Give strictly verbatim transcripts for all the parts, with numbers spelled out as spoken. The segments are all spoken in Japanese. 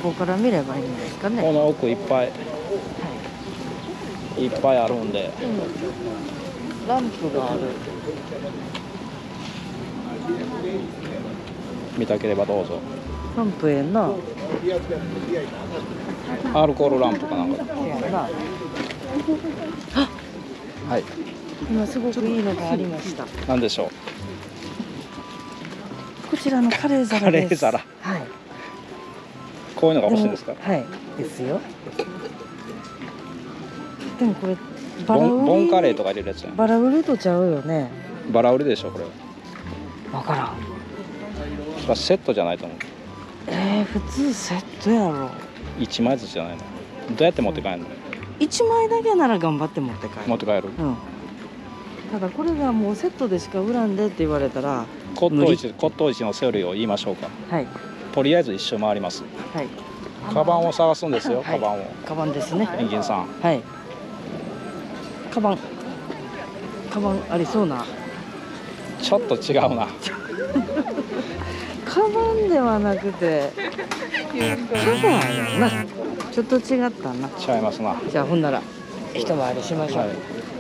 こから見ればいいんですかね。 この奥いっぱい、いっぱいあるんで、 うん、ランプがある。 見たければどうぞ。 ランプええな。 アルコールランプかなんか。 ええな。あ、 はい。 今すごくいいのがありました。 なんでしょう。 こちらのカレー皿です。 カレー皿。 はい。 こういうのが欲しいんですか。 はい。ですよ。でもこれバラボン、ボンカレー売とか入れるやつやん。 りバラ売りとちゃうよね。 バラ売りでしょこれ。 わからん。 それはセットじゃないと思う。 えー、普通セットやろ。 一枚ずつじゃないの。どうやって持って帰るの。 一枚だけなら頑張って持って帰る。 持って帰る。 うん。ただこれがもうセットでしか売らんでって言われたら。 骨董市、骨董市のセオリーを言いましょうか。 はい。 とりあえず一周回ります。 はい。 カバンを探すんですよ。 はい、 カバンを。 カバンですね。 ペンギンさん。 はい。カバン。カバンありそうな。 ちょっと違うな。 カバンではなくて。カバンやな。ちょっと違ったな。 違いますな。 じゃあほんなら一回りしましょう。はい、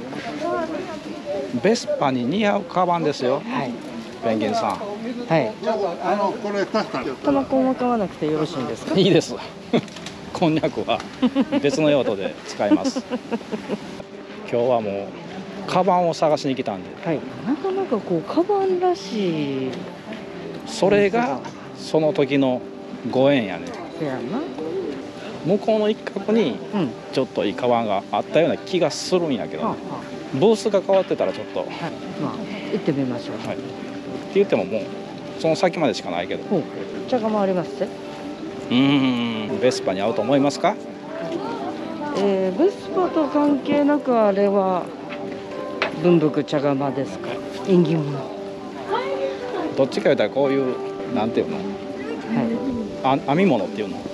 ベスパに似合うカバンですよ。 はい。 ペンギンさん。 はい。あのこれ玉こんは買わなくてよろしいんですか。 いいです。こんにゃくは別の用途で使います。今日はもうカバンを探しに来たんで。 はい。なかなかこうカバンらしい。 それがその時のご縁やね。 せやな。 向こうの一角にちょっといいカバンがあったような気がするんやけど、ね、うん、ブースが変わってたらちょっと、はい、 まあ行ってみましょう。 はい、って言ってももうその先までしかないけど。 ほう、茶が回りますって。 うーん、ベスパに合うと思いますか。 えー、ベスパと関係なくあれは文福茶釜ですか。縁起物。 どっちか言ったらこういうなんていうの、はい、あ編み物っていうの、はい、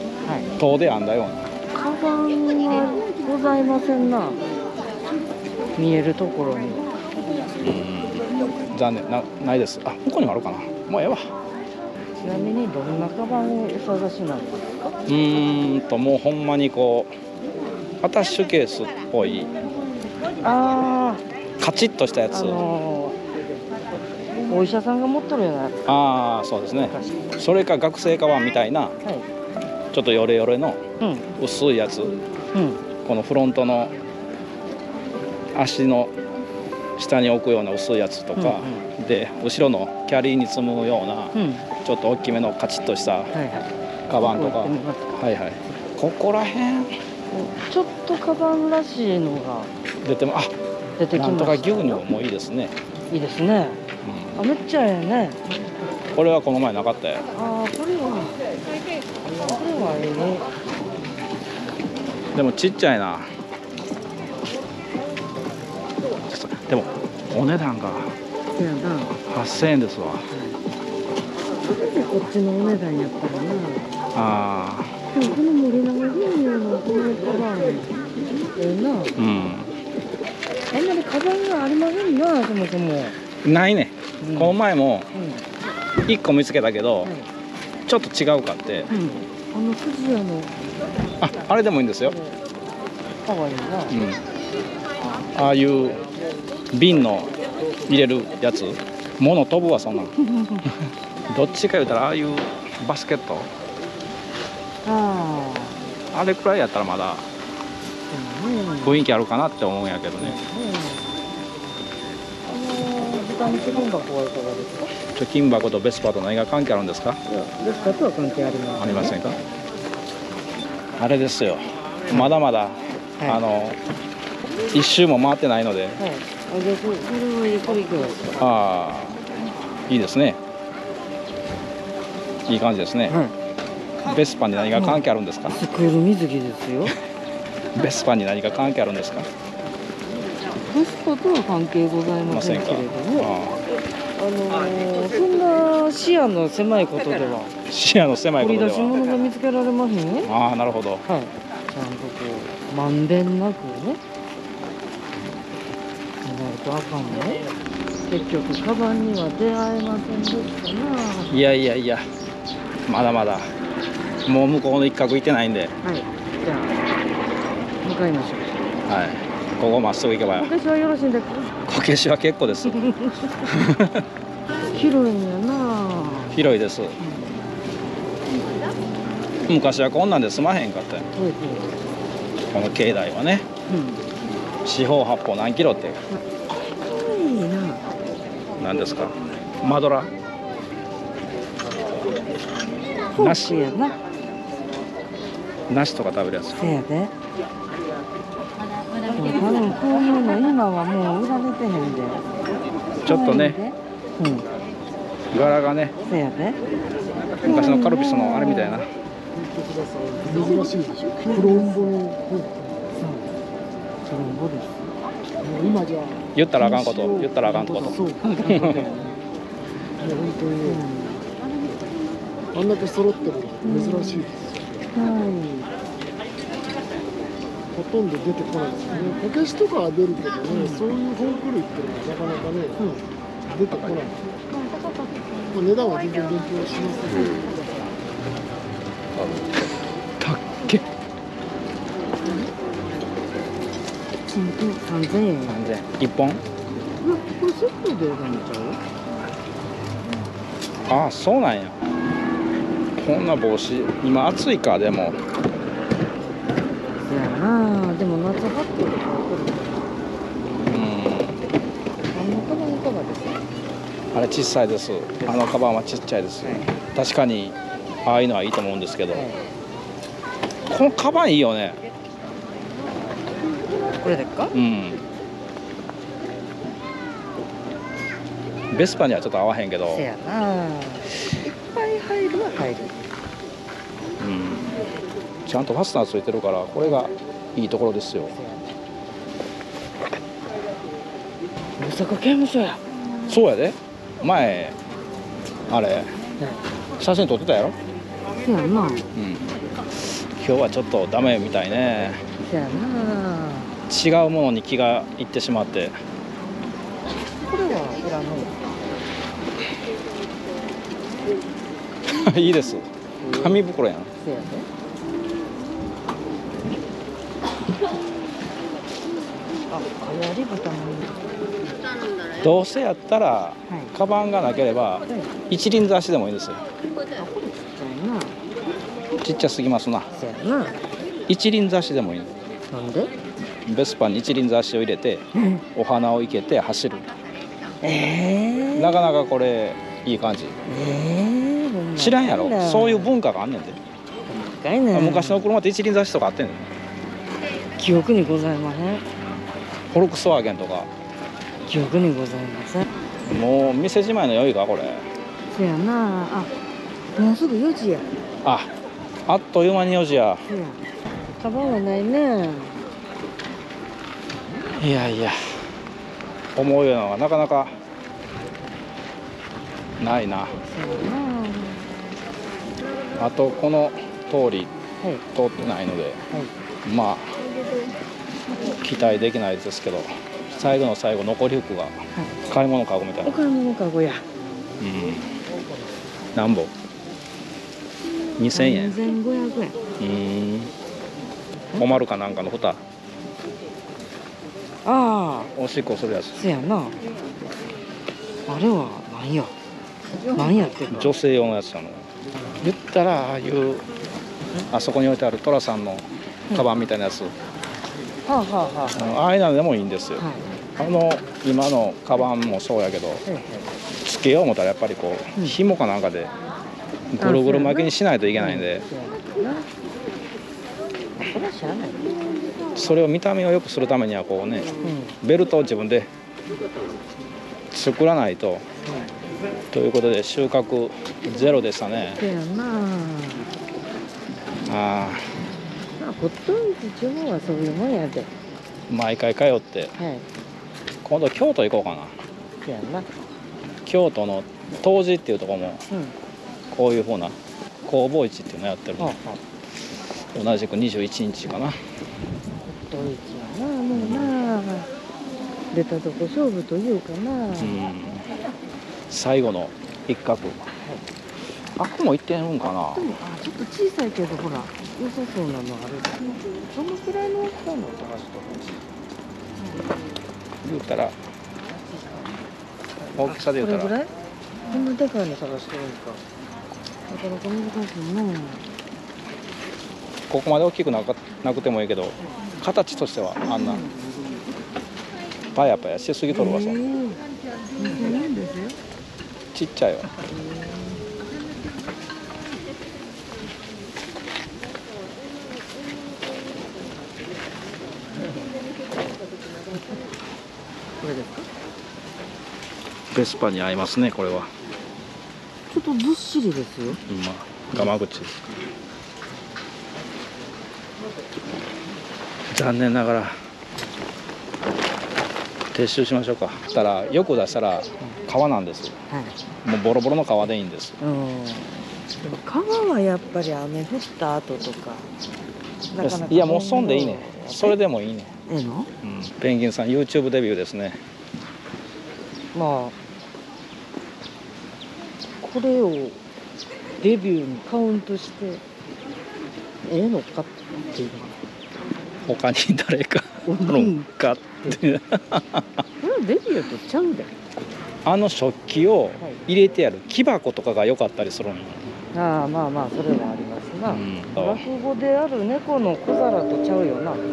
塔で編んだような。 カバンはございませんな。見えるところに。 うん、残念な、ないです。あ、向こうにもあるかな。もうええわ。 ちなみにどんなカバンをお探しなんですか。 うーんともうほんまにこうアタッシュケースっぽい、あカチッとしたやつ、あのー、お医者さんが持っとるようなやつ。 ああ、そうですね。それか学生カバンみたいな、はい、ちょっとヨレヨレの薄いやつ、うん、このフロントの足の下に置くような薄いやつとか、うんうん、で後ろのキャリーに積むような、うん、ちょっと大きめのカチッとしたカバンとか、はいはい、はいはい、ここら辺ちょっとカバンらしいのが出ても、あ、出てきました。なんとか牛乳もいいですね。 いいですね。うん、あ、めっちゃええね。 これはこの前なかったよ。 ああ、これはこれはええね。 でもちっちゃいな。でもお値段がはっせんえんですわ。こっちのお値段やったらな。 ああ。 でもこの森永牛乳のこのカバンええな。うん。あんまりカバンがありませんな、そもそも。 ないね。うん、この前もいっこ見つけたけど、うん、ちょっと違うかって。うん、 あの富士屋の。 あ、あれでもいいんですよ。 かわいいな。 うん。ああいう瓶の入れるやつ、物飛ぶわそんなの。どっちか言うたらああいうバスケット、ああ、あれくらいやったらまだ雰囲気あるかなって思うんやけどね。 あの豚の貯金箱はいかがですか。 貯金箱とベスパと何が関係あるんですか。 いや、ベスパとは関係ありません、ね、 ありませんか。あれですよ、まだまだ、はい、あの一周も回ってないので、はい、あ、 じゃあこれはゆっくり行きます。 ああ、いいですね。いい感じですね。はい、ベスパに何が関係あるんですか。 スクール水着ですよ。 ベスパに何が関係あるんですか。 ベスパとは関係ございませんけれども、あ、あのー、そんな視野の狭いことでは視野の狭いことでは掘り出し物が見つけられませんね。 ああ、なるほど。はい、 ちゃんとこうまんべんなくね、ないとあかんね。結局カバンには出会えませんでしたな。 いやいやいや、まだまだもう向こうの一角行ってないんで。 はい。じゃあ向かいましょう。 はい。ここまっすぐ行けば。 こけしはよろしいんだっけ？ こけしは結構です。 広いんやな。 広いです。昔はこんなんで済まへんかったよ。この境内はね。うん、四方八方何キロって。いいな。何ですか。マドラ。梨やな。梨とか食べるやつ。せやで。多分こういうの今はもう売られてへんで。ちょっとね。うん。柄がね。せやで。昔のカルピスのあれみたいな。 珍しいでしょ。クロンボの。 クロンボです。 今じゃ。 言ったらあかんこと。言ったらあかんこと。そう。本当に。 あんだけ揃ってるの珍しいです。はい。ほとんど出てこないですね。こけしとかは出るけどね、うん、そういう本クルっていうのはなかなかね、うん、出てこない。まあ、値段は全然勉強しますけど。 たっけ。 三千円。 三千円。一本。これセットで売るんちゃう？ああ、そうなんや。こんな帽子、今暑いか、でも。 いやな、でも夏ハットとかうん。 あのカバンいかがですか？ あれ小さいです。あのカバンはちっちゃいです。はい、確かに、ああいうのはいいと思うんですけど。はい、このカバンいいよね。 これでっか？ うん。ベスパにはちょっと合わへんけど。 せやな。いっぱい入るは入る。 うん。ちゃんとファスナーついてるから、これがいいところですよ。 大阪刑務所や。 そうやで。前。あれ。ね、写真撮ってたやろ。 せやな。うん。 今日はちょっとダメみたいね。 せやな。 違うものに気がいってしまって。 これはいらない。いいです。紙袋やん。 せやで。あ、かやり豚もいい。 どうせやったら、はい、カバンがなければ、はい、一輪挿しでもいいですよ。 あ、これちっちゃいな。 ちっちゃすぎますな。 せやな。 一輪挿しでもいい。 なんで？ ベスパに一輪挿しを入れて、うん、お花を生けて走る。えー、なかなかこれいい感じ。えー、知らんやろ。そういう文化があんねんで。ね、昔の車って一輪挿しとかあってんねん。 記憶にございません。 フォルクスワーゲンとか。 記憶にございません。 もう店じまいの良いかこれ。 そやなあ。もうすぐよじや。 あ、あっという間によじや。 そや。カバンはないね。 いやいや。思うようなのがなかなかないな。あとこの通り、はい、通ってないので、はい、まあ期待できないですけど、最後の最後残り服が買い物かごみたいな。 お買い物かごや。 うん。何本？にせんえん。 にせんごひゃくえん。 うん。困るかなんかの蓋。 ああ。 おしっこするやつ。 そやな。あれは何や。何やってんの？ 女性用のやつなの。言ったらああいうあそこに置いてある寅さんのカバンみたいなやつ。はあはあはあ。 ああいうのでもいいんですよ。はい、あの今のカバンもそうやけど、つけよう思ったらやっぱりこう、うん、紐かなんかでぐるぐる巻きにしないといけないんで。それを見た目を良くするためにはこうね、うん、ベルトを自分で作らないと、うん、ということで収穫ゼロでしたね。ああ。 ほっといて地方はそういうもんやで。 毎回通って、はい、今度京都行こうかな。 やな。 京都の東寺っていうところも、うん、こういうふうな工房市っていうのやってるの、はあはあ、同じくにじゅういちにちかな。 どいつやな、もうな、出たとこ勝負というかな。うん、 最後の一角、はい、 あっこも行ってるんかな。 でもあちょっと小さいけどほら良さそうなのある。どのくらいの大きさの探してほしい。 言うたら大きさで言うたらこれぐらい？こんなでかいの探してるんか。なかなか難しいな。 ここまで大きくなかなくてもいいけど、形としてはあんなパヤパヤしすぎとるわさ。 えー、ですよ。 ちっちゃいわ。 これですか？ ベスパに合いますね、これは。 ちょっとずっしりですよ。 まあ、ガマ口。残念ながら撤収しましょうか。たらよく出したら革なんです。 はい。 もうボロボロの革でいいんです。 うん。でも川はやっぱり雨降った後とか。なかなかいやもうそんでいいね。それでもいいね。 ええの？ うん、ペンギンさん YouTube デビューですね。 まあこれをデビューにカウントしてええのかっていう。 他に誰かおるんかって。 これはデビューとちゃうで。 あの食器を入れてやる木箱とかが良かったりするんよ。 ああまあまあそれはありますな。 うん、 落語である猫の小皿とちゃうよな。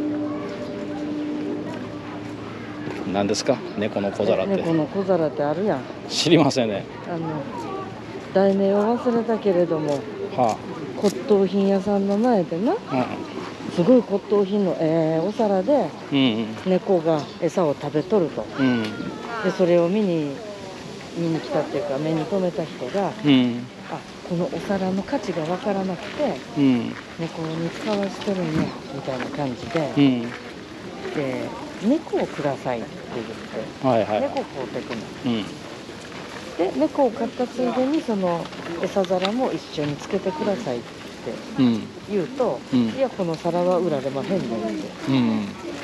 何ですか猫の小皿って。 猫の小皿ってあるやん。 知りませんね。 あの題名を忘れたけれども、 は骨董品屋さんの前でな、 あ、 すごい骨董品の、えー、お皿でうんうん猫が餌を食べとると。 うん、 でそれを見に見に来たっていうか目に留めた人が、 うん、 あこのお皿の価値が分からなくてうん、 猫に使わしてるんやみたいな感じで、 うん、 で猫をくださいって言って、 はいはい、 猫を買うてくの。 うん、 で猫を買ったついでにその餌皿も一緒につけてくださいってうん、 言うと、 うん、 いやこの皿は売られまへんねんってうん、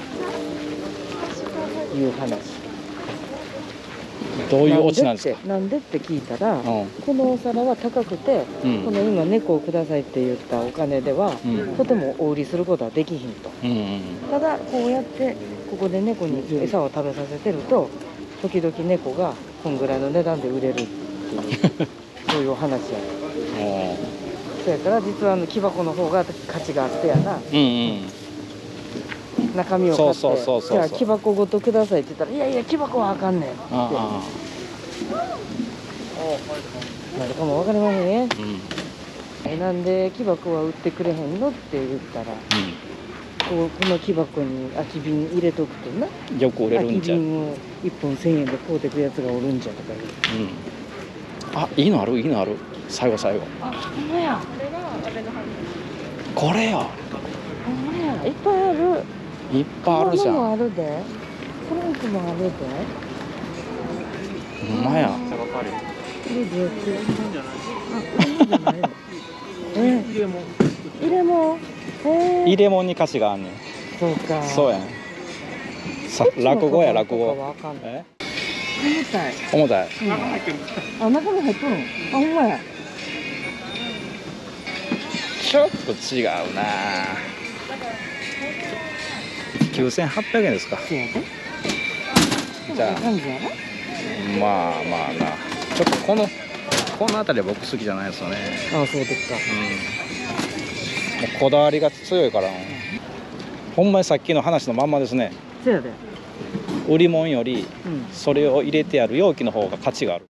いう話。 どういうオチなんですか。 なんでって聞いたら、 うん、 このお皿は高くて、 うん、 この今猫をくださいって言ったお金では、 うん、 とてもお売りすることはできひんと。 うん、 ただこうやってここで猫に餌を食べさせてると時々猫がこんぐらいの値段で売れるっていうそういうお話や。そやから実はあの木箱の方が価値があってやな、 うん、うん、 中身を買ってそうそうそうそうそう、 じゃあ木箱ごとくださいって言ったらいやいや木箱はあかんねんってああ、 なるかも分かりませんね。 うん、 えなんで木箱は売ってくれへんのって言ったら、こうこの木箱に空き瓶入れとくとな、 うん、よく売れるんじゃ。 空き瓶をいっぽんせんえんで買うてくやつがおるんじゃとか言う。 うん、あ、いいのある、いいのある。最後最後。 あ、ほんまや。 これよ。 ほんまや。いっぱいある。 いっぱいあるじゃん。 もあるで。トランクもあるで。 ほんまや。 これでやってる。あ、これじゃないの。え、入れ物。入れ物。へえ。 入れ物に歌詞があんねん。 そうか。 そうやん。さ、落語や落語。え？ 重たい。 重たい。 うん、中入ってるんですか。あ、中に入っとるの。あ、ほんまや。 ちょっと違うな。九千八百円ですか。 そうやで。 じゃあ。 感じやろ。 まあまあな。ちょっとこのこの辺りは僕好きじゃないですよね。 ああ、そうですか。 うん。もうこだわりが強いから。ほんまにさっきの話のまんまですね。 そうやで。 売り物よりうん、 それを入れてある容器の方が価値がある。